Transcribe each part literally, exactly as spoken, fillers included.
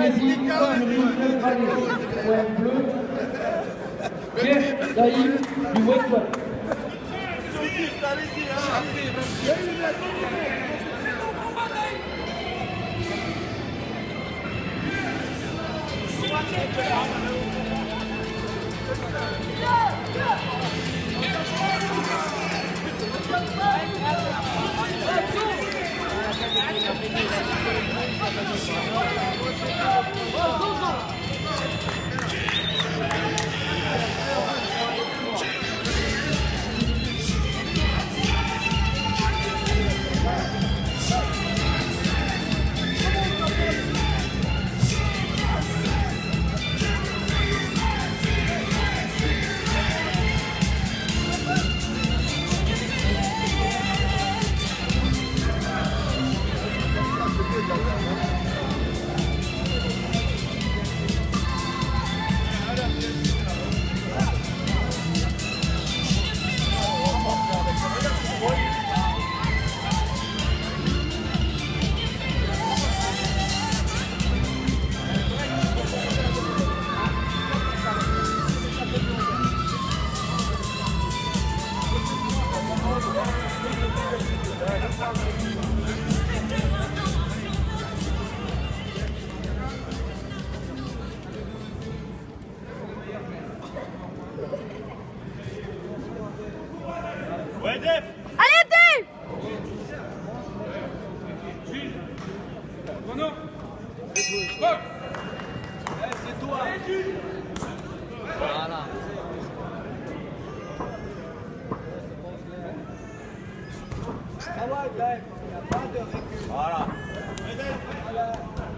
Nazi, pointe neutralisée. Point bleu. Pierre Daïm du Westwood. Ouais, Def! Allez, Def! Mon nom? C'est toi! Voilà! Ah ouais, Def, il n'y a pas de recul. Voilà! Voilà.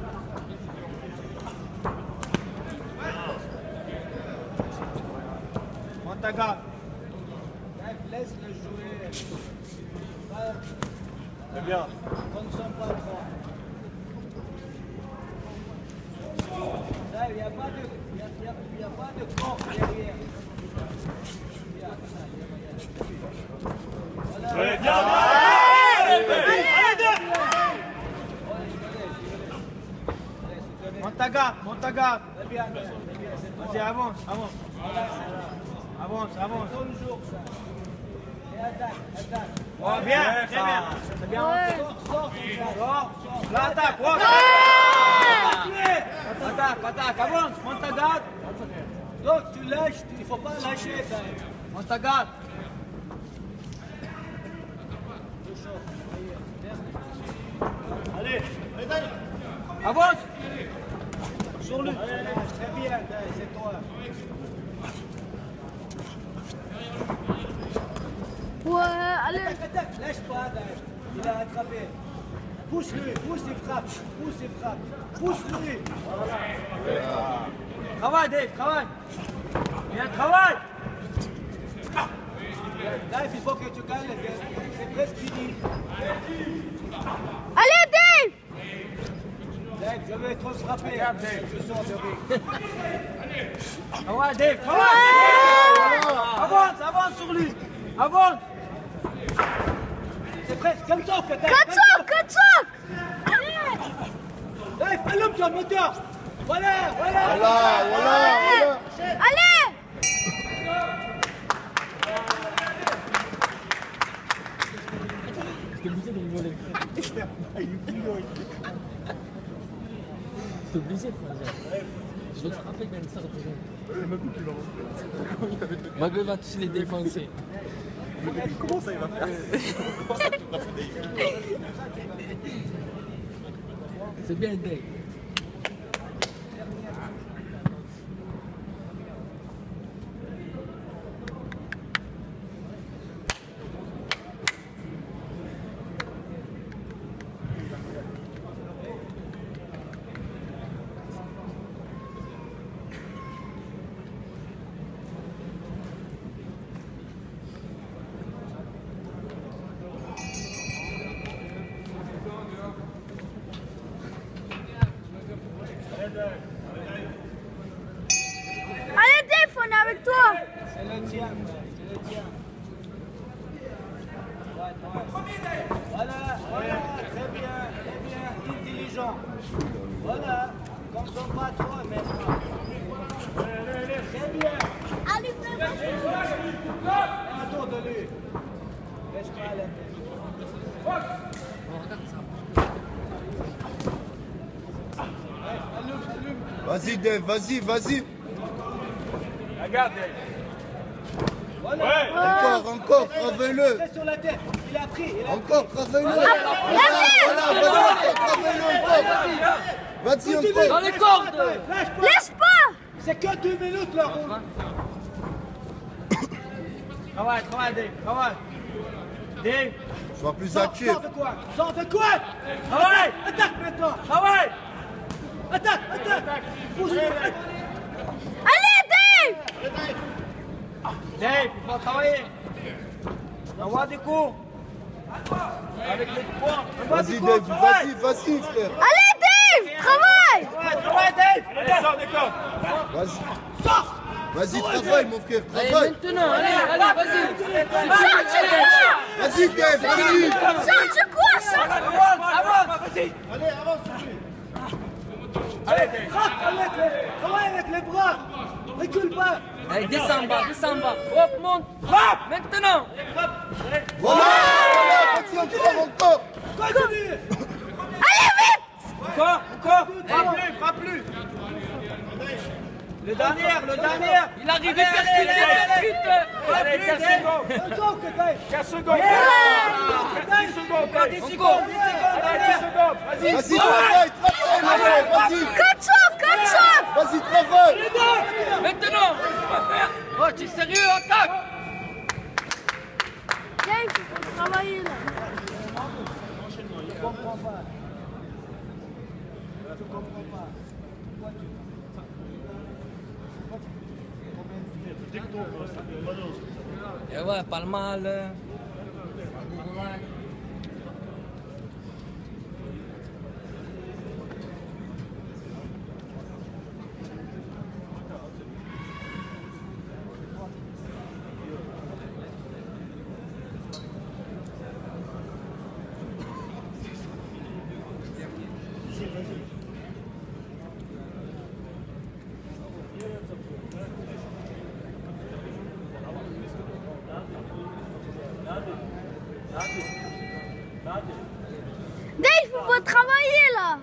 Montaga! Def, laisse-le jouer. Pas- C'est bien! Consomme pas trop. Def, il n'y a pas de, il y a, il y a, il y a pas de corps derrière. Voilà. Ouais, bien! Allez, allez, Def! Montaga! Montaga! C'est bien, Def, c'est bien, c'est toi. Vas-y, avance, avance! Avance, avance! Toujours ça. Et attaque, attaque. Oh, bien, très bien! C'est bien! Ouais. Sors, sors, Def. Sors! L'attaque! Ouais. Attaque, attaque! Avance! Montaga! Donc tu lâches, il ne faut pas lâcher, Def. Montaga! Allez! Avance! Sur lui. Très bien, Def, c'est toi. Ouais, allez. Attaque, attaque, lâche pas, Def. Il a attrapé. Pousse-le, pousse et frappe, pousse et frappe, pousse-le. Travaille, Dave, travaille! Bien, travaille! Def, il faut que tu gagnes, Def. C'est presque fini. Allez, Dave! Def, je vais trop frapper. Je sors de ring. Travaille, Dave, travaille! Avance, avance sur lui! Avance! C'est presque comme ça que Def. Quatre socs, quatre socs! Allez! Def, allume ton moteur. Voilà, voilà. Voilà, voilà, voilà. Allez! C'est obligé, frère. Je vais te frapper quand ça représente. Maghreb va tous les défoncer. Comment ça il va faire? Comment ça tu vas faire? C'est bien, Dave. Allez, Dave, on est avec toi! C'est le tien, c'est le tien. Ouais, ouais. Voilà, voilà, très bien, très bien, intelligent. Voilà. Consomme pas trop, mais très bien. Allez, mais Autour de lui. Laisse pas à l'intérieur. Vas-y, Dave, vas-y, vas-y. Regarde, Dave. Voilà. Encore, encore, travaille-le. C'est sur la tête. Il a pris. Il a Encore, travaille-le. Allez. Voilà, voilà, vas-y, encore, travaille-le encore. Vas-y, encore. Dans les cordes. Lâche pas. laisse pas. C'est que deux minutes là. roule. Travaille, travaille, Dave. Travaille. Dave. Sois plus Sors, actif. sors de quoi? Sors de quoi? Travaille. Attaque maintenant. Travaille. Attaque, attaque. Pousse. Allez, Dave. Dave, il faut travailler. Envoie des coups. Avec les points. Envoie des Vas-y, coups, Dave, travaille. vas-y, vas-y, frère. Allez, Dave. Travaille. Travaille, travaille, Dave. Allez, sors des cordes. Vas-y. Vas-y, travaille, mon frère, Allez, travaille. maintenant, allez, allez, vas-y. Sors du coin. Vas-y, Dave, vas-y. Sors du coin. Sors du coin. Avance, avance, vas-y. Allez, avance sur lui. Allez, Dave. Frappe avec les, travaille avec les bras. Recule pas. Allez, descends en bas, descends en bas. Hop, monte. Frappe. Maintenant. Voilà, voilà, vas-y, encore, encore. Continue. Allez, vite. Encore, encore. Frappe plus, frappe plus. Le dernier, le dernier. Il arrive, il Allez, percute, allez, il allez, percute. Allez, quinze secondes. Encore que Dave. quinze secondes. dix secondes. Encore dix secondes. Allez, dix secondes. Vas-y. Vas-y, travaille, travaille, mon frère, vas-y. Quatre chocs, quatre chocs. Vas-y, travaille. Maintenant. Oh, tu es sérieux, attaque. Dave, il faut travailler là. Je comprends pas. Je comprends pas. Pourquoi tu... Eh ouais, pas le mal. euh. Dave, il faut travailler là.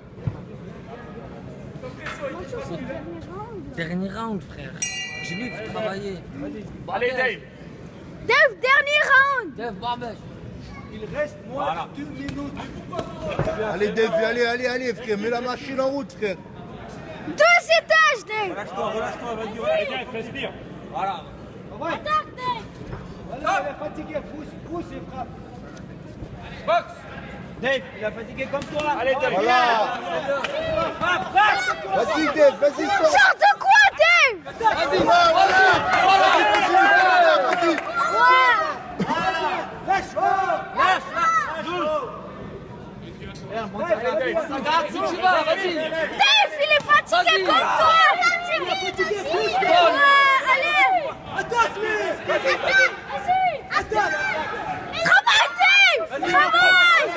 Dernier round, frère. J'ai lui, il faut travailler. Allez, Dave. Dave, dernier round. Dave, barbèche. Il reste moins de deux minutes. Allez, Dave, allez, allez, allez, frère, mets la machine en route, frère. Deux étages, Dave. Relâche-toi, relâche-toi, vas-y, relâche-toi. Respire. Voilà. Ouais. Attaque, Dave. Voilà, il est fatigué. Pousse, pousse et frappe. Box. Dave, il a fatigué comme toi. Allez, Dave. Voilà. Frappe, frappe. Vas-y, Dave, vas-y, sors. Sors de quoi, Dave? Vas-y, voilà. Vas-y, continue, vas-y. Ouais. Lâche pas. Lâche, lâche. Joue. Allez, Dave. Regarde, si tu vas, vas-y. Dave, il est fatigué Vas-y. comme toi. Ouais, allez. Attaque-lui. Attaque. Vas-y. Attaque. Travaille, Dave. Travaille.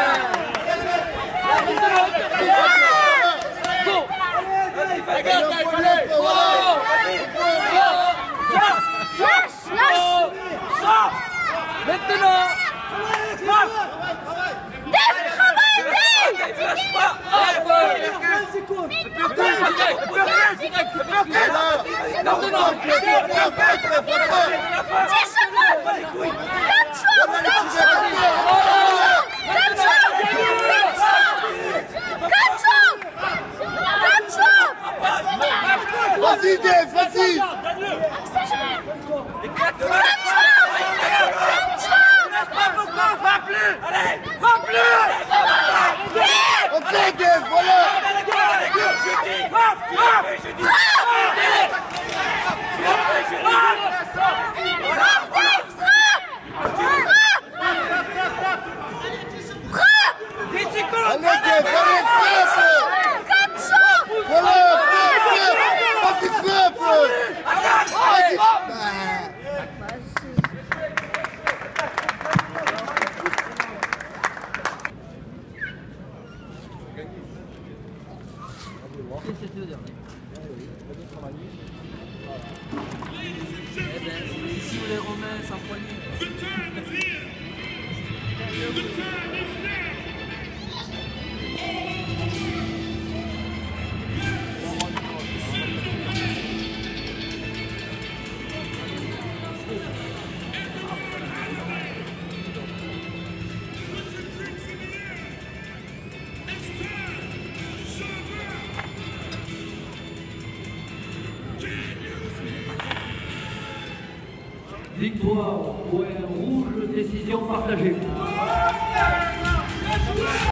Go. Regarde, Dave, voilà. Lâche, lâche. Maintenant. Dave, travaille, Dave. vingt secondes. dix secondes. Quatre chocs, quatre chocs. Quatre chocs. Quatre chocs. Quatre chocs. Vas-y, Dave, vas-y. Quatre chocs. Frappe plus. Allez, frappe plus. Ok, Dave, voilà. Frappe, frappe. dix secondes. Allez, Dave, allez, frappe. Quatre chocs. Voilà, frappe, frappe. Vas-y, frappe. Vas-y. C'est le dernier. Eh ben, si vous les remettez sans poignée. Victoire, point rouge, décision partagée.